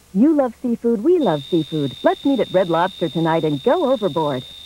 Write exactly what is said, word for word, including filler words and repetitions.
You love seafood, we love seafood. Let's meet at Red Lobster tonight and go overboard.